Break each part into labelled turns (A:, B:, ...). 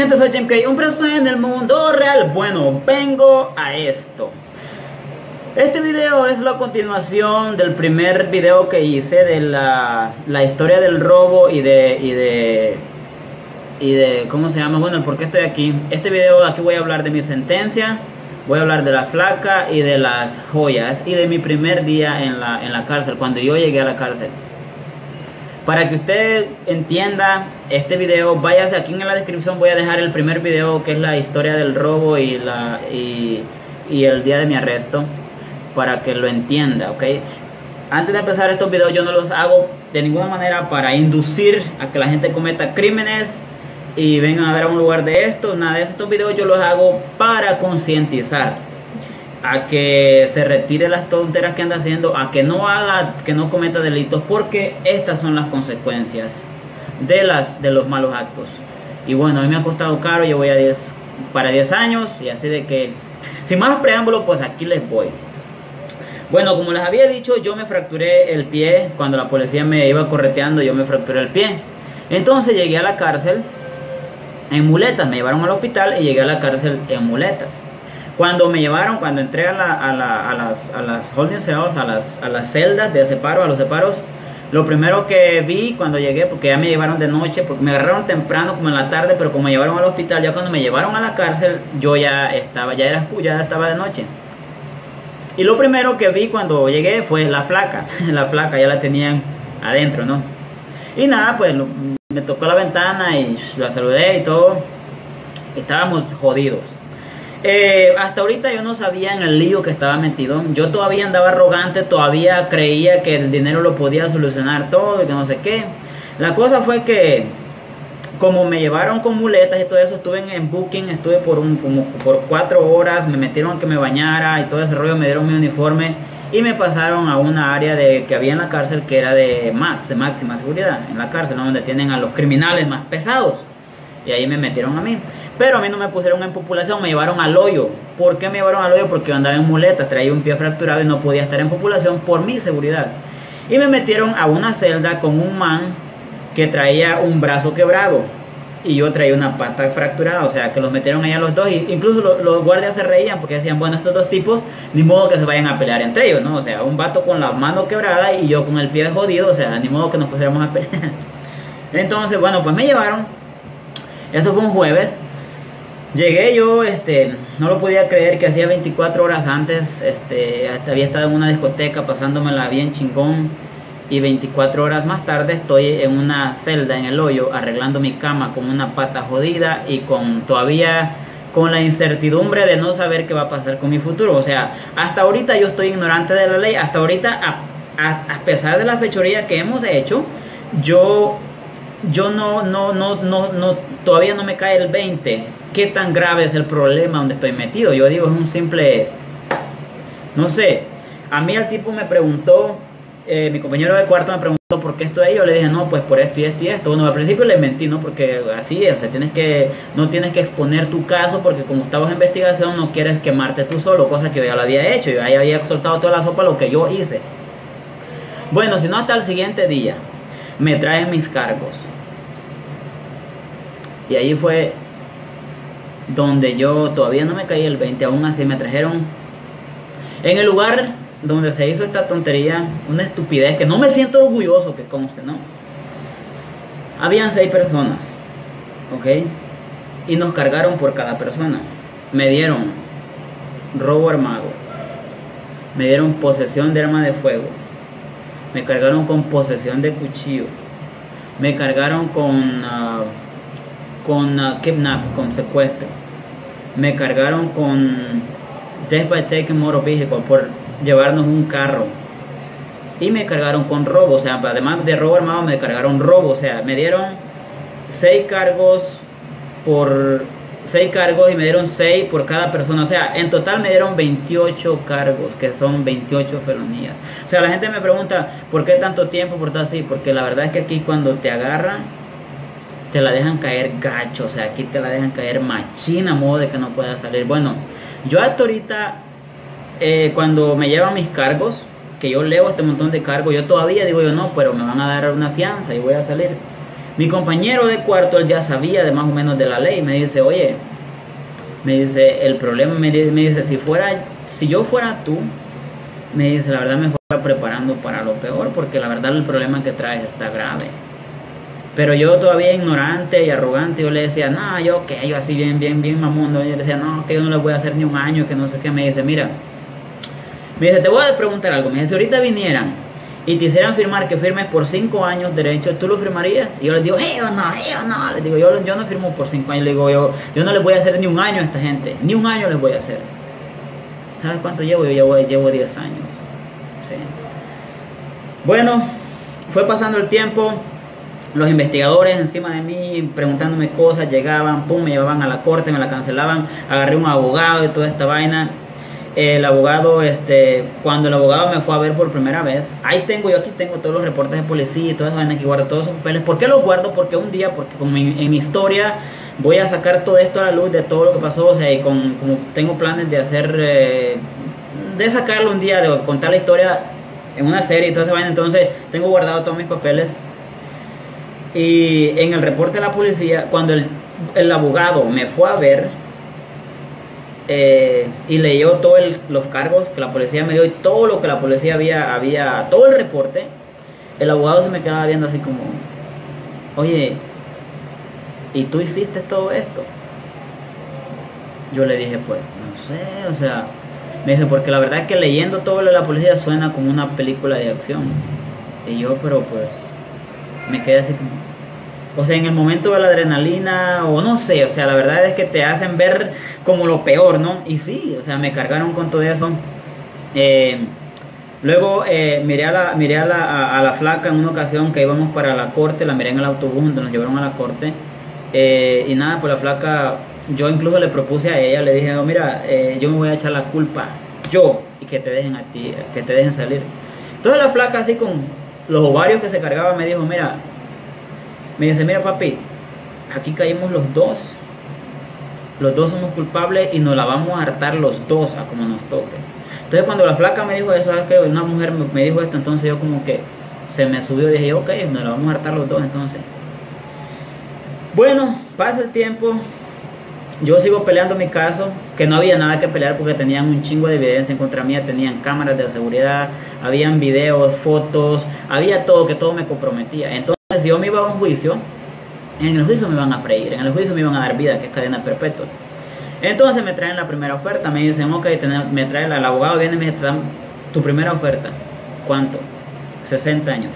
A: gente? Soy Jim K, un personaje en el mundo real. Bueno, vengo a esto. Este video es la continuación del primer video que hice de la historia del robo y de ¿cómo se llama? Bueno, el por qué estoy aquí. Este video aquí voy a hablar de mi sentencia, voy a hablar de la flaca y de las joyas y de mi primer día en la cárcel, cuando yo llegué a la cárcel. Para que usted entienda este video, váyase aquí en la descripción, voy a dejar el primer video que es la historia del robo y el día de mi arresto, para que lo entienda, ¿ok? Antes de empezar estos videos yo no los hago de ninguna manera para inducir a que la gente cometa crímenes y vengan a ver a un lugar de esto, nada de estos videos yo los hago para concientizar a que se retire las tonteras que anda haciendo, a que no cometa delitos, porque estas son las consecuencias de los malos actos. Y bueno, a mí me ha costado caro, yo voy para 10 años y así de que, sin más preámbulo, pues aquí les voy. Bueno, como les había dicho, yo me fracturé el pie cuando la policía me iba correteando, yo me fracturé el pie. Entonces llegué a la cárcel en muletas, me llevaron al hospital y llegué a la cárcel en muletas. Cuando entré a las holding cells, a las celdas de separo, a los separos, lo primero que vi cuando llegué, porque ya me llevaron de noche, porque me agarraron temprano como en la tarde, pero como me llevaron al hospital, ya cuando me llevaron a la cárcel, yo ya estaba de noche. Y lo primero que vi cuando llegué fue la flaca. La flaca ya la tenían adentro, ¿no? Y nada, pues me tocó la ventana y la saludé y todo. Estábamos jodidos. Hasta ahorita yo no sabía en el lío que estaba metido. Yo todavía andaba arrogante, todavía creía que el dinero lo podía solucionar todo y que no sé qué. La cosa fue que, como me llevaron con muletas y todo eso, estuve en booking, estuve como por 4 horas, me metieron a que me bañara y todo ese rollo, me dieron mi uniforme y me pasaron a una área que había en la cárcel que era de máxima seguridad, en la cárcel, ¿no? Donde tienen a los criminales más pesados. Y ahí me metieron a mí. Pero a mí no me pusieron en populación, me llevaron al hoyo. ¿Por qué me llevaron al hoyo? Porque yo andaba en muletas, traía un pie fracturado y no podía estar en populación por mi seguridad. Y me metieron a una celda con un man que traía un brazo quebrado y yo traía una pata fracturada, o sea que los metieron allá los dos, y incluso los guardias se reían porque decían, bueno, estos dos tipos ni modo que se vayan a pelear entre ellos, ¿no? O sea, un vato con la mano quebrada y yo con el pie jodido, o sea, ni modo que nos pusiéramos a pelear. Entonces, bueno, pues me llevaron. Eso fue un jueves. Llegué yo, no lo podía creer que hacía 24 horas antes, había estado en una discoteca pasándomela bien chingón, y 24 horas más tarde estoy en una celda en el hoyo arreglando mi cama con una pata jodida y todavía con la incertidumbre de no saber qué va a pasar con mi futuro. O sea, hasta ahorita yo estoy ignorante de la ley, hasta ahorita a pesar de la fechoría que hemos hecho, yo todavía no me cae el 20 qué tan grave es el problema donde estoy metido. Yo digo, es un simple, no sé. A mí el tipo me preguntó, mi compañero de cuarto me preguntó por qué estoy ahí. Yo le dije, no, pues por esto y esto y esto. Bueno, al principio le mentí, ¿no? Porque así es, o sea, no tienes que exponer tu caso, porque como estabas en investigación no quieres quemarte tú solo, cosa que yo ya lo había hecho. Yo ya había soltado toda la sopa lo que yo hice. Bueno, si no, hasta el siguiente día me traen mis cargos. Y ahí fue donde yo todavía no me caí el 20, aún así me trajeron en el lugar donde se hizo esta tontería, una estupidez que no me siento orgulloso, que conste, ¿no? Habían 6 personas, ¿ok? Y nos cargaron por cada persona. Me dieron robo armado, me dieron posesión de arma de fuego, me cargaron con posesión de cuchillo, me cargaron con kidnap, con secuestro, me cargaron con death by taking motor vehicle, por llevarnos un carro, y me cargaron con robo. O sea, además de robo armado me cargaron robo. O sea, me dieron 6 cargos y me dieron 6 por cada persona. O sea, en total me dieron 28 cargos, que son 28 felonías. O sea, la gente me pregunta, ¿por qué tanto tiempo por todo así? Porque la verdad es que aquí cuando te agarran, te la dejan caer gacho. O sea, aquí te la dejan caer machina, a modo de que no puedas salir. Bueno, yo hasta ahorita, cuando me llevan mis cargos, que yo leo este montón de cargos, yo todavía digo yo, no, pero me van a dar una fianza y voy a salir. Mi compañero de cuarto, él ya sabía de más o menos de la ley. Me dice, oye, me dice, el problema, me dice, si yo fuera tú, me dice, la verdad me fuera preparando para lo peor, porque la verdad el problema que traes está grave. Pero yo todavía ignorante y arrogante, yo le decía, no, yo así bien mamón. Yo le decía, no, que yo no le voy a hacer ni un año, que no sé qué. Me dice, mira, te voy a preguntar algo. Me dice, si ahorita vinieran y te hicieran firmar que firmes por 5 años derecho, ¿tú lo firmarías? Y yo les digo, no. Les digo, yo no firmo por 5 años. Le digo, yo no les voy a hacer ni un año a esta gente. Ni un año les voy a hacer. ¿Sabes cuánto llevo? Yo llevo 10 años. Sí. Bueno, fue pasando el tiempo. Los investigadores encima de mí, preguntándome cosas, llegaban, pum, me llevaban a la corte, me la cancelaban. Agarré un abogado y toda esta vaina. El abogado, cuando el abogado me fue a ver por primera vez, yo aquí tengo todos los reportes de policía y todas esas vainas, que guardo todos esos papeles. ¿Por qué los guardo? Porque un día, como en mi historia voy a sacar todo esto a la luz de todo lo que pasó, o sea, y como tengo planes de hacer, de sacarlo un día, de contar la historia en una serie y toda esa vaina, entonces tengo guardado todos mis papeles. Y en el reporte de la policía, cuando el abogado me fue a ver, y leyó todos los cargos que la policía me dio y todo lo que la policía había todo el reporte, el abogado se me quedaba viendo así como, oye, ¿y tú hiciste todo esto? Yo le dije, pues, no sé, o sea, me dice, porque la verdad es que leyendo todo lo de la policía suena como una película de acción. Y yo, pero pues, me quedé así como, o sea, en el momento de la adrenalina, o no sé, o sea, la verdad es que te hacen ver como lo peor, ¿no? Y sí, o sea, me cargaron con todo eso. Luego miré a la flaca en una ocasión que íbamos para la corte, la miré en el autobús donde nos llevaron a la corte. Y nada, pues la flaca, yo incluso le propuse a ella, le dije, no, mira, yo me voy a echar la culpa, yo, y que te dejen a ti, que te dejen salir. Entonces la flaca, así con los ovarios que se cargaba, me dijo, me dice, mira papi, aquí caímos los dos somos culpables y nos la vamos a hartar los dos a como nos toque. Entonces cuando la flaca me dijo eso, ¿sabes qué? Una mujer me dijo esto, entonces yo como que se me subió y dije, ok, nos la vamos a hartar los dos entonces. Bueno, pasa el tiempo, yo sigo peleando mi caso, que no había nada que pelear porque tenían un chingo de evidencia en contra mía, tenían cámaras de seguridad, habían videos, fotos, había todo, que todo me comprometía. Entonces si yo me iba a un juicio, en el juicio me iban a freír, en el juicio me iban a dar vida, que es cadena perpetua. Entonces me traen la primera oferta, me dicen, ok, me trae el abogado, viene y me dice, tu primera oferta, ¿cuánto? 60 años.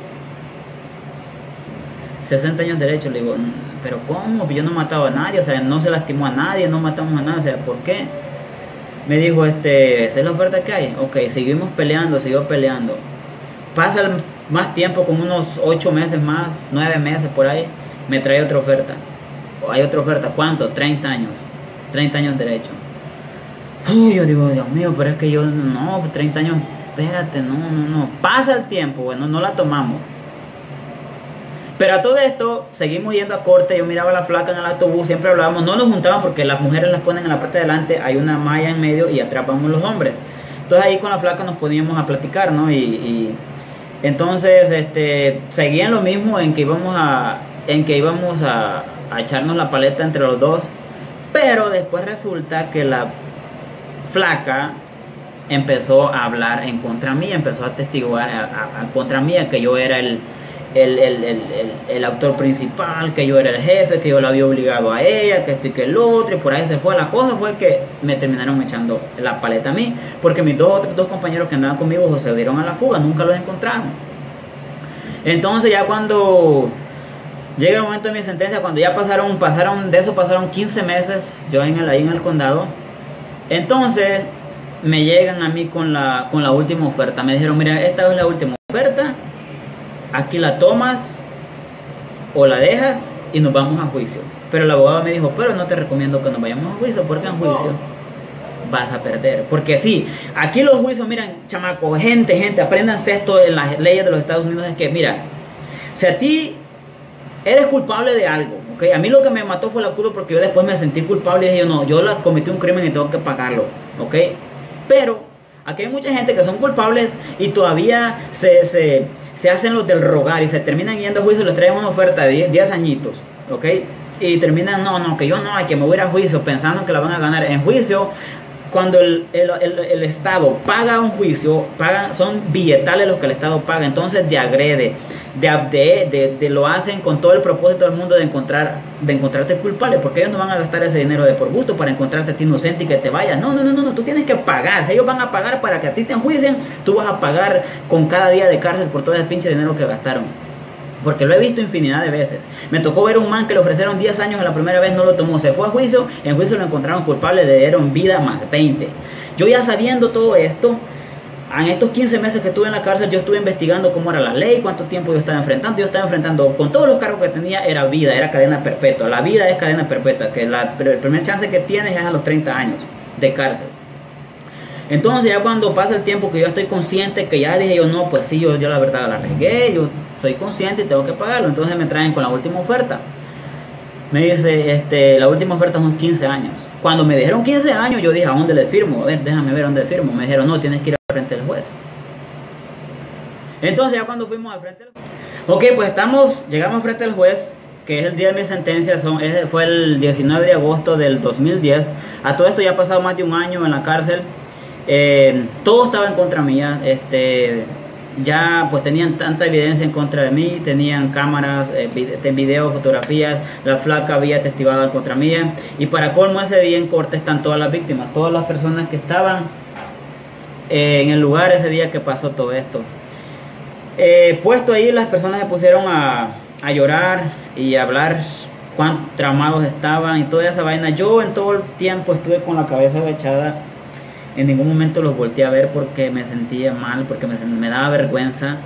A: 60 años de derecho. Le digo, pero ¿cómo? Yo no he matado a nadie, o sea, no se lastimó a nadie, no matamos a nadie, o sea, ¿por qué? Me dijo, ¿esa es la oferta que hay? Ok, seguimos peleando, siguió peleando. Pasa más tiempo, como unos 8 meses más, 9 meses por ahí, me trae otra oferta. Hay otra oferta, ¿cuánto? 30 años. 30 años de derecho. Uy, yo digo, Dios mío, pero es que yo, no, 30 años, espérate, no. Pasa el tiempo, bueno, no la tomamos. Pero a todo esto, seguimos yendo a corte, yo miraba a la flaca en el autobús, siempre hablábamos, no nos juntaban porque las mujeres las ponen en la parte de adelante, hay una malla en medio y atrás vamos los hombres. Entonces ahí con la flaca nos poníamos a platicar, ¿no? Y entonces, seguían lo mismo en que íbamos a echarnos la paleta entre los dos. Pero después resulta que la flaca empezó a hablar en contra mía, empezó a testiguar contra mía, que yo era el autor principal, que yo era el jefe, que yo la había obligado a ella, que esto y que el otro, y por ahí se fue. La cosa fue que me terminaron echando la paleta a mí, porque mis dos compañeros que andaban conmigo se dieron a la fuga, nunca los encontraron. Entonces ya cuando llega el momento de mi sentencia, cuando ya pasaron 15 meses, yo ahí en el condado, entonces me llegan a mí con la última oferta. Me dijeron, mira, esta es la última oferta, aquí la tomas o la dejas y nos vamos a juicio. Pero el abogado me dijo, pero no te recomiendo que nos vayamos a juicio, porque en juicio vas a perder. Porque sí, aquí los juicios, miren, chamaco, gente, apréndanse esto en las leyes de los Estados Unidos, es que, mira, si a ti eres culpable de algo, ¿ok? A mí lo que me mató fue la culpa, porque yo después me sentí culpable y dije, yo cometí un crimen y tengo que pagarlo, ¿ok? Pero aquí hay mucha gente que son culpables y todavía se se hacen los del rogar y se terminan yendo a juicio, les traen una oferta de 10 añitos, ¿ok? Y terminan, no, que yo no, hay que me voy a ir a juicio pensando que la van a ganar. En juicio, cuando el Estado paga un juicio, son billetales los que el Estado paga, entonces de agrede, lo hacen con todo el propósito del mundo de encontrarte culpable, porque ellos no van a gastar ese dinero de por gusto para encontrarte a ti inocente y que te vayas. No, tú tienes que pagar. Si ellos van a pagar para que a ti te enjuicien, tú vas a pagar con cada día de cárcel por todo ese pinche dinero que gastaron. Porque lo he visto infinidad de veces. Me tocó ver un man que le ofrecieron 10 años a la primera vez, no lo tomó, se fue a juicio, en juicio lo encontraron culpable, le dieron vida más 20. Yo ya sabiendo todo esto, en estos 15 meses que estuve en la cárcel, yo estuve investigando cómo era la ley, cuánto tiempo yo estaba enfrentando. Yo estaba enfrentando, con todos los cargos que tenía, era vida, era cadena perpetua. La vida es cadena perpetua, que el primer chance que tienes es a los 30 años de cárcel. Entonces ya cuando pasa el tiempo que yo estoy consciente, que ya dije yo, no, pues sí, yo la verdad la regué, yo soy consciente y tengo que pagarlo. Entonces me traen con la última oferta. Me dice, la última oferta son 15 años. Cuando me dijeron 15 años, yo dije, ¿a dónde le firmo? A ver, déjame ver dónde firmo. Me dijeron, no, tienes que ir al frente del juez. Entonces ya cuando fuimos al frente del juez, ok, pues llegamos al frente del juez, que es el día de mi sentencia, fue el 19 de agosto del 2010. A todo esto ya ha pasado más de un año en la cárcel. Todo estaba en contra mía. Ya pues tenían tanta evidencia en contra de mí, tenían cámaras, videos, fotografías, la flaca había testigado en contra mía, y para colmo ese día en corte están todas las víctimas, todas las personas que estaban en el lugar ese día que pasó todo esto. Puesto ahí, las personas se pusieron a llorar y a hablar cuán traumados estaban y toda esa vaina. Yo en todo el tiempo estuve con la cabeza agachada. En ningún momento los volteé a ver porque me sentía mal, porque me daba vergüenza,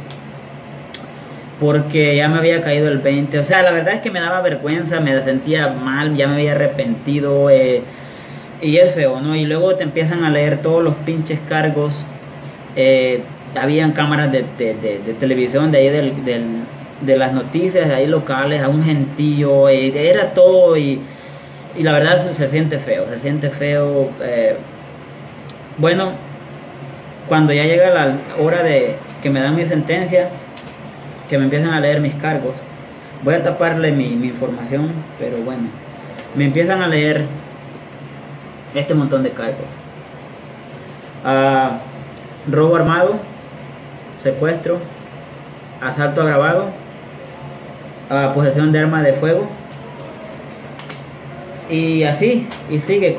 A: porque ya me había caído el 20. O sea, la verdad es que me daba vergüenza, me sentía mal, ya me había arrepentido, y es feo, ¿no? Y luego te empiezan a leer todos los pinches cargos. Habían cámaras de televisión de ahí de las noticias de ahí locales, a un gentío, era todo, y la verdad se siente feo, Bueno, cuando ya llega la hora de que me dan mi sentencia, que me empiezan a leer mis cargos, voy a taparle mi información, pero bueno, me empiezan a leer este montón de cargos. Robo armado, secuestro, asalto agravado, posesión de arma de fuego, y así, y sigue.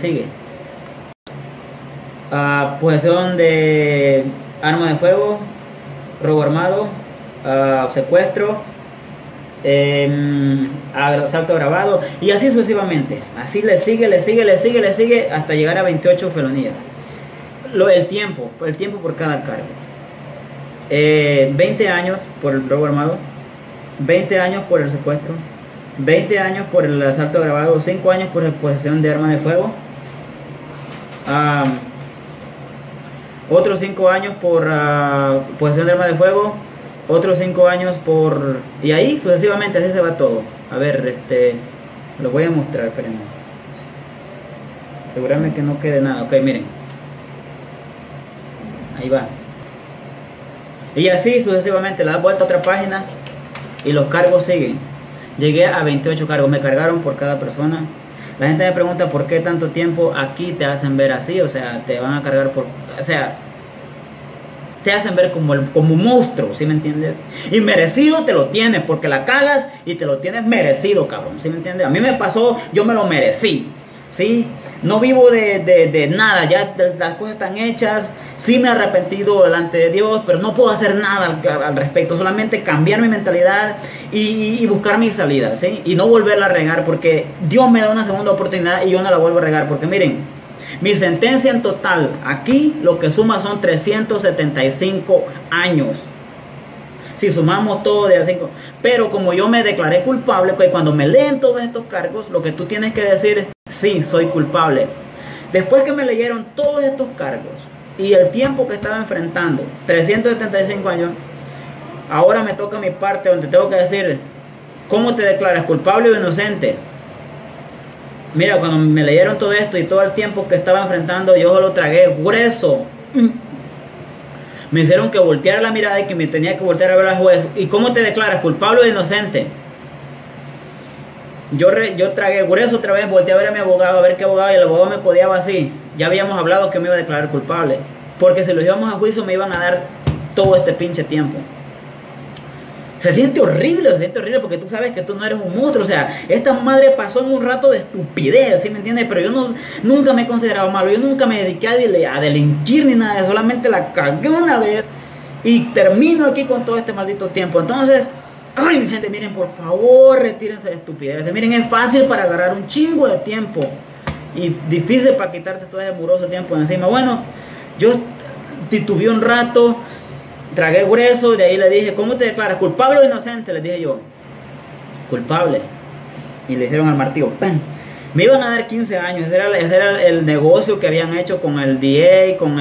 A: Posesión de arma de fuego, robo armado, secuestro, asalto agravado, y así sucesivamente. Así le sigue hasta llegar a 28 felonías. El tiempo por cada cargo. 20 años por el robo armado, 20 años por el secuestro, 20 años por el asalto agravado, 5 años por posesión de arma de fuego, otros 5 años por posesión de arma de fuego, otros 5 años por... y ahí sucesivamente, así se va todo. A ver, lo voy a mostrar, espérenme. Asegurarme que no quede nada. Ok, miren. Ahí va. Y así sucesivamente, le das vuelta a otra página y los cargos siguen. Llegué a 28 cargos, me cargaron por cada persona. La gente me pregunta por qué tanto tiempo. Aquí te hacen ver así, o sea, te van a cargar por... o sea, te hacen ver como monstruo, ¿sí me entiendes? Y merecido te lo tienes, porque la cagas y te lo tienes merecido, cabrón, ¿sí me entiendes? A mí me pasó, yo me lo merecí, ¿sí? No vivo de nada, ya las cosas están hechas, sí me he arrepentido delante de Dios, pero no puedo hacer nada al respecto, solamente cambiar mi mentalidad y buscar mi salida, ¿sí? Y no volverla a regar, porque Dios me da una segunda oportunidad y yo no la vuelvo a regar, porque miren, mi sentencia en total, aquí lo que suma son 375 años. Si sumamos todo de a 5. Pero como yo me declaré culpable, pues cuando me leen todos estos cargos, lo que tú tienes que decir es, sí, soy culpable. Después que me leyeron todos estos cargos y el tiempo que estaba enfrentando, 375 años, ahora me toca mi parte donde tengo que decir, ¿cómo te declaras, culpable o inocente? Mira, cuando me leyeron todo esto y todo el tiempo que estaba enfrentando, yo lo tragué grueso. Me hicieron que volteara la mirada y que me tenía que voltear a ver al juez. ¿Y cómo te declaras? ¿Culpable o inocente? Yo tragué grueso otra vez, volteé a ver a mi abogado, a ver qué abogado, y el abogado me codeaba así. Ya habíamos hablado que me iba a declarar culpable. Porque si los íbamos a juicio me iban a dar todo este pinche tiempo. Se siente horrible porque tú sabes que tú no eres un monstruo. O sea, esta madre pasó en un rato de estupidez, ¿sí me entiendes? Pero yo nunca me he considerado malo. Yo nunca me dediqué a delinquir ni nada. Solamente la cagué una vez y termino aquí con todo este maldito tiempo. Entonces, ay, mi gente, miren, por favor, retírense de estupideces. Miren, es fácil para agarrar un chingo de tiempo y difícil para quitarte todo ese muroso tiempo encima. Bueno, yo titubeé un rato, tragué grueso, de ahí le dije, ¿cómo te declaras? ¿Culpable o inocente? Les dije yo, culpable. Y le dijeron al martillo, ¡pam! Me iban a dar 15 años. Ese era el negocio que habían hecho con el DA, con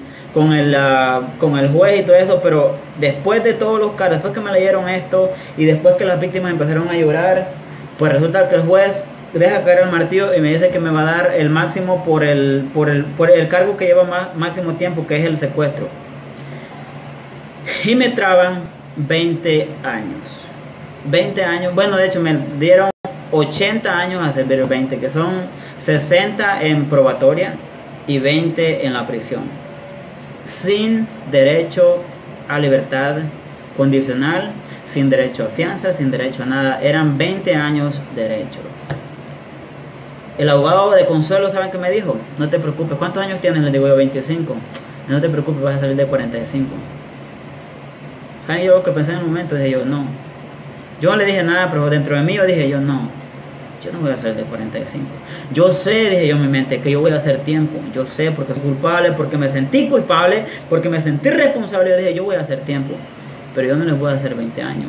A: el juez y todo eso. Pero después de todos los casos, después que me leyeron esto y después que las víctimas empezaron a llorar, pues resulta que el juez deja caer el martillo y me dice que me va a dar el máximo por el cargo que lleva máximo tiempo, que es el secuestro. Y me traban 20 años. 20 años, bueno, de hecho me dieron 80 años a servir 20, que son 60 en probatoria y 20 en la prisión. Sin derecho a libertad condicional, sin derecho a fianza, sin derecho a nada. Eran 20 años derecho. El abogado de Consuelo, ¿saben qué me dijo? No te preocupes. ¿Cuántos años tienes? Le digo yo, 25. No te preocupes, vas a salir de 45. ¿Saben yo que pensé en el momento? Dije yo, no. Yo no le dije nada, pero dentro de mí yo dije yo, no. Yo no voy a salir de 45. Yo sé, dije yo en mi mente, que yo voy a hacer tiempo. Yo sé porque soy culpable, porque me sentí culpable, porque me sentí responsable. Yo dije, yo voy a hacer tiempo. Pero yo no les voy a hacer 20 años.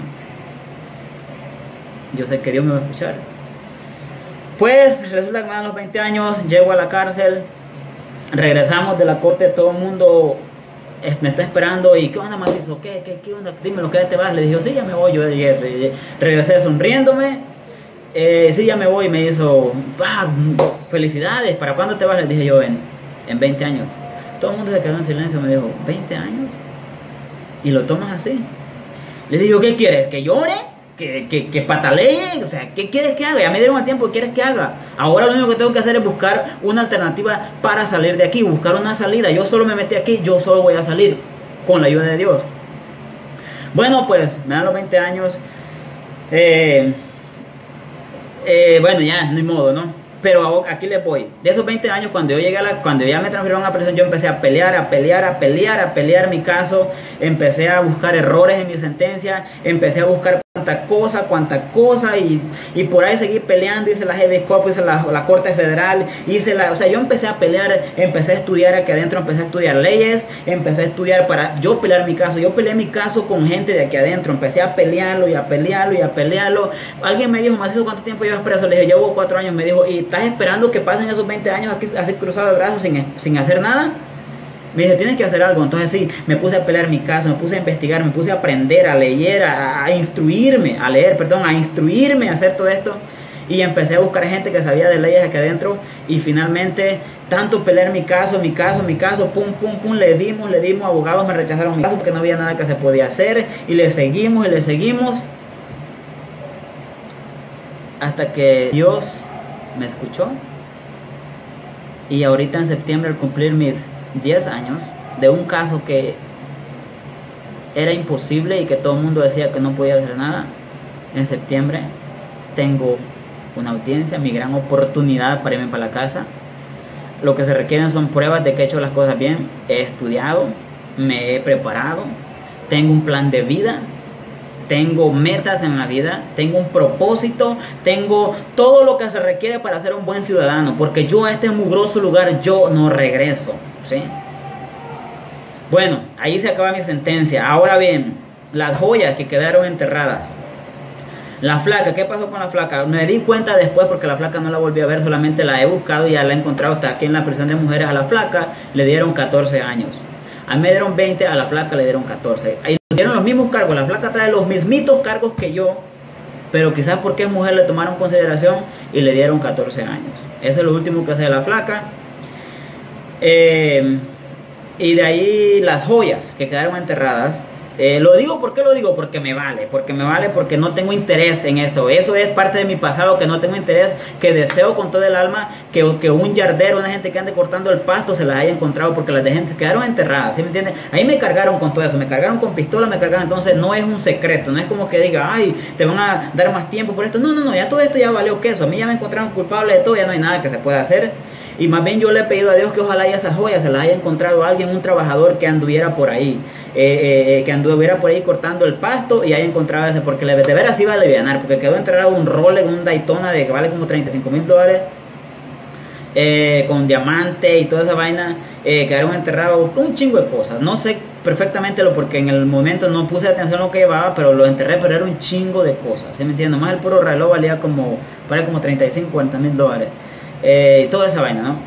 A: Yo sé que Dios me va a escuchar. Pues resulta que me dan los 20 años, llego a la cárcel, regresamos de la corte, todo el mundo me está esperando. ¿Y qué onda, macizo? ¿Qué onda? Dime lo que te vas. Le dije, sí, ya me voy. Yo regresé sonriéndome. Sí, ya me voy. Me hizo, felicidades, ¿para cuándo te vas? Le dije yo, en 20 años. Todo el mundo se quedó en silencio. Me dijo, 20 años. Y lo tomas así. Le digo, ¿qué quieres? ¿Que llore? ¿Que patalee? O sea, ¿qué quieres que haga? Ya me dieron el tiempo, ¿qué quieres que haga? Ahora lo único que tengo que hacer es buscar una alternativa para salir de aquí, buscar una salida. Yo solo me metí aquí, yo solo voy a salir con la ayuda de Dios. Bueno, pues me dan los 20 años. Bueno, ya, no hay modo, ¿no? Pero aquí les voy. De esos 20 años, cuando ya me transfirieron a la prisión, yo empecé a pelear mi caso. Empecé a buscar errores en mi sentencia. Empecé a buscar cuánta cosa. Y por ahí seguí peleando. Hice la Heavy Cop, hice la Corte Federal. O sea, yo empecé a pelear. Empecé a estudiar aquí adentro. Empecé a estudiar leyes. Empecé a estudiar para yo pelear mi caso. Yo peleé mi caso con gente de aquí adentro. Empecé a pelearlo y a pelearlo. Alguien me dijo, Macizo, ¿cuánto tiempo llevas preso? Le dije, llevo 4 años. Me dijo, ¿y estás esperando que pasen esos 20 años aquí así cruzado de brazos sin hacer nada? Me dice, tienes que hacer algo. Entonces sí, me puse a pelear mi caso, me puse a investigar, me puse a aprender, a leer, a instruirme, a hacer todo esto. Y empecé a buscar gente que sabía de leyes aquí adentro. Y finalmente, tanto pelear mi caso, pum, le dimos, abogados me rechazaron mi caso porque no había nada que se podía hacer. Y le seguimos. Hasta que Dios me escuchó. Y ahorita en septiembre, al cumplir mis 10 años de un caso que era imposible y que todo el mundo decía que no podía hacer nada, en septiembre tengo una audiencia, mi gran oportunidad para irme para la casa. Lo que se requieren son pruebas de que he hecho las cosas bien. He estudiado, me he preparado, tengo un plan de vida, tengo metas en la vida, tengo un propósito, tengo todo lo que se requiere para ser un buen ciudadano, porque yo a este mugroso lugar yo no regreso, ¿sí? Bueno, ahí se acaba mi sentencia. Ahora bien, las joyas que quedaron enterradas. La flaca, ¿qué pasó con la flaca? Me di cuenta después porque la flaca no la volví a ver, solamente la he buscado y ya la he encontrado. Hasta aquí en la prisión de mujeres. A la flaca le dieron 14 años. A mí me dieron 20, a la flaca le dieron 14. Ahí le dieron los mismos cargos. La flaca trae los mismitos cargos que yo, pero quizás porque es mujer le tomaron consideración y le dieron 14 años. Eso es lo último que hace la flaca. Y de ahí las joyas que quedaron enterradas. Lo digo, ¿por qué lo digo? Porque me vale, porque no tengo interés en eso. Eso es parte de mi pasado, que no tengo interés, que deseo con todo el alma que un yardero, una gente que ande cortando el pasto se las haya encontrado, porque las de gente quedaron enterradas, ¿sí me entienden? Ahí me cargaron con todo eso, me cargaron con pistola, me cargaron, entonces no es un secreto, no es como que diga, ay, te van a dar más tiempo por esto. No, ya todo esto ya valió queso, a mí ya me encontraron culpable de todo, ya no hay nada que se pueda hacer. Y más bien yo le he pedido a Dios que ojalá esas joyas se las haya encontrado a alguien, un trabajador que anduviera por ahí, que anduviera por ahí cortando el pasto y haya encontrado ese, porque de veras iba a alivianar, porque quedó enterrado un Rolex, un Daytona de que vale como $35,000, con diamante y toda esa vaina, quedaron enterrados un chingo de cosas. No sé perfectamente porque en el momento no puse atención a lo que llevaba, pero lo enterré, pero era un chingo de cosas, ¿sí me entiendes? Más el puro reloj valía como 35-40 mil dólares. Toda esa vaina, ¿no?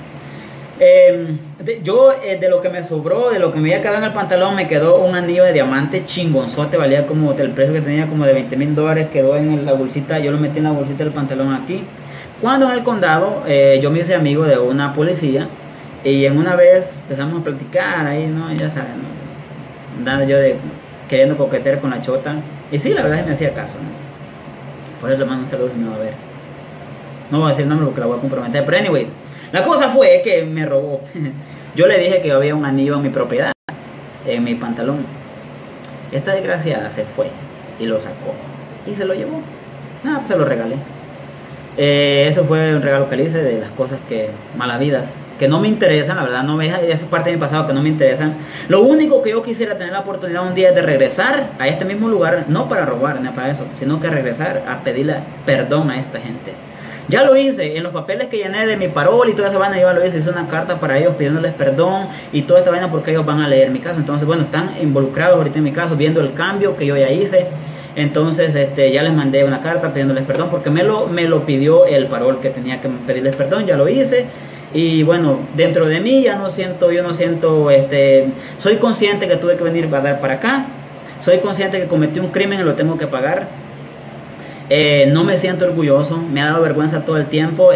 A: De lo que me sobró, de lo que me había quedado en el pantalón, me quedó un anillo de diamante chingonzote, valía como, el precio que tenía como de $20,000, quedó en la bolsita, yo lo metí en la bolsita del pantalón aquí. Cuando en el condado, yo me hice amigo de una policía, y en una vez empezamos a platicar ahí, ¿no? Ya saben, ¿no? Andando yo queriendo coquetear con la chota, y sí, la verdad es que me hacía caso, ¿no? Por eso le mando un saludo si me va a ver. No voy a decir el nombre porque la voy a comprometer, pero anyway, la cosa fue que me robó. Yo le dije que había un anillo en mi propiedad, en mi pantalón. Esta desgraciada se fue y lo sacó y se lo llevó. Nada, pues se lo regalé. Eso fue un regalo que le hice, de las cosas que, malavidas, que no me interesan, la verdad, no me, esa es parte de mi pasado que no me interesan. Lo único que yo quisiera tener la oportunidad un día es de regresar a este mismo lugar, no para robar, ni para eso, sino que regresar a pedirle perdón a esta gente. Ya lo hice, en los papeles que llené de mi parol y toda esa vaina, yo lo hice una carta para ellos pidiéndoles perdón y toda esta vaina, porque ellos van a leer mi caso. Entonces, bueno, están involucrados ahorita en mi caso, viendo el cambio que yo ya hice. Entonces, ya les mandé una carta pidiéndoles perdón, porque me lo pidió el parol que tenía que pedirles perdón, ya lo hice. Y bueno, dentro de mí yo no siento, soy consciente que tuve que venir a dar para acá. Soy consciente que cometí un crimen y lo tengo que pagar. No me siento orgulloso, me ha dado vergüenza todo el tiempo,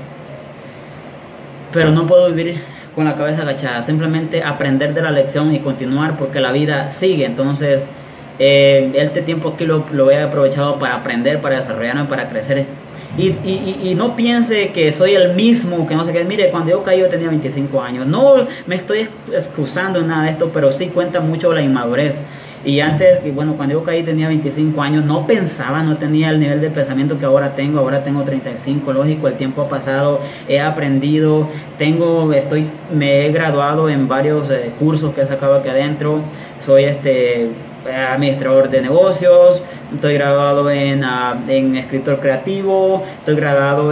A: pero no puedo vivir con la cabeza agachada, simplemente aprender de la lección y continuar, porque la vida sigue. Entonces, este tiempo aquí lo he aprovechado para aprender, para desarrollarme, para crecer. Y no piense que soy el mismo, que no sé qué. Mire, cuando yo caí yo tenía 25 años. No me estoy excusando en nada de esto, pero sí cuenta mucho la inmadurez. Y antes, bueno, cuando yo caí tenía 25 años, no pensaba, no tenía el nivel de pensamiento que ahora tengo 35, lógico, el tiempo ha pasado, he aprendido, me he graduado en varios cursos que he sacado aquí adentro, soy administrador de negocios, estoy graduado en escritor creativo, estoy graduado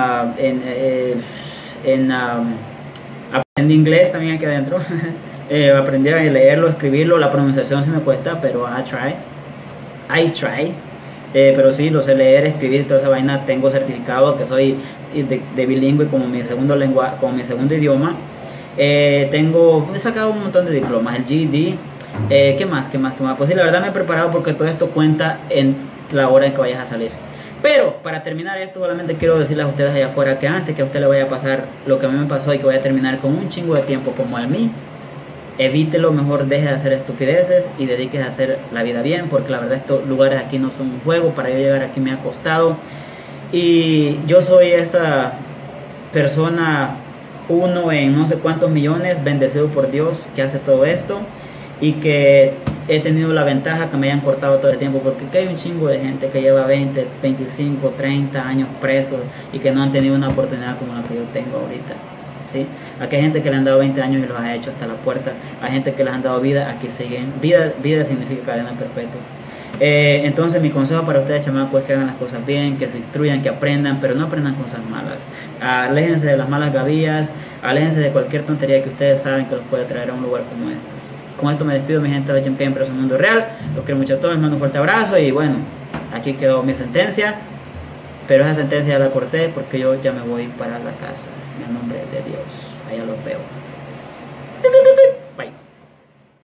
A: aprendí inglés también aquí adentro. Aprendí a leerlo, escribirlo, la pronunciación se me cuesta, pero I try. Pero sí, lo sé leer, escribir, toda esa vaina. Tengo certificado que soy de bilingüe como mi segundo como mi segundo idioma. He sacado un montón de diplomas, el GED. ¿Qué más? Pues sí, la verdad me he preparado, porque todo esto cuenta en la hora en que vayas a salir. Pero para terminar esto, solamente quiero decirles a ustedes allá afuera que antes que a usted le vaya a pasar lo que a mí me pasó y que vaya a terminar con un chingo de tiempo como a mí, evítelo, mejor deje de hacer estupideces y dedíquese a hacer la vida bien, porque la verdad estos lugares aquí no son un juego. Para yo llegar aquí me ha costado, y yo soy esa persona, uno en no sé cuántos millones, bendecido por Dios, que hace todo esto, y que he tenido la ventaja que me hayan cortado todo el tiempo, porque aquí hay un chingo de gente que lleva 20, 25, 30 años presos y que no han tenido una oportunidad como la que yo tengo ahorita. ¿Sí? Aquí hay gente que le han dado 20 años y los ha hecho hasta la puerta. Hay gente que les han dado vida, aquí siguen. Vida significa cadena perpetua. Entonces mi consejo para ustedes, chamacos, es que hagan las cosas bien, que se instruyan, que aprendan, pero no aprendan cosas malas. Aléjense de las malas gavillas, aléjense de cualquier tontería que ustedes saben que los puede traer a un lugar como este. Con esto me despido, mi gente de HMP Empresa Mundo Real. Los quiero mucho a todos, les mando un fuerte abrazo, y bueno, aquí quedó mi sentencia. Pero esa sentencia ya la corté porque yo ya me voy para la casa. En el nombre de Dios. Allá los veo.